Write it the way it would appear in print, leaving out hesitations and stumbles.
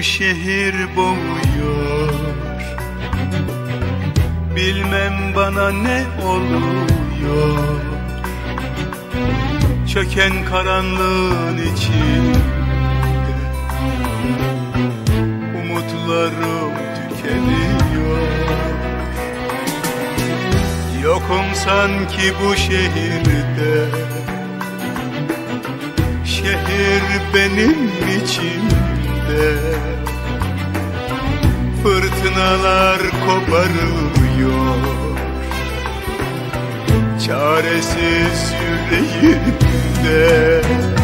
bu şehir boğuyor. Bilmem bana ne oluyor. Çöken karanlığın içinde umutlarım tükeniyor. Yokum sanki bu şehirde, şehir benim içimde. Fırtınalar koparıyor çaresiz yüreğimde.